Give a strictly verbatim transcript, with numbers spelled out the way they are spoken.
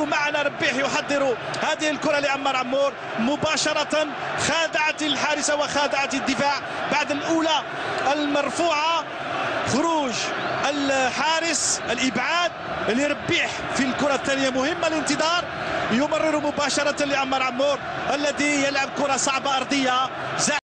ومعنا ربيح يحضر هذه الكرة لعمار عمور مباشرة، خادعت الحارس وخادعت الدفاع بعد الأولى المرفوعة. خروج الحارس، الإبعاد لربيح في الكرة الثانية مهمة، الانتظار، يمرر مباشرة لعمار عمور الذي يلعب كرة صعبة أرضية زاحمة.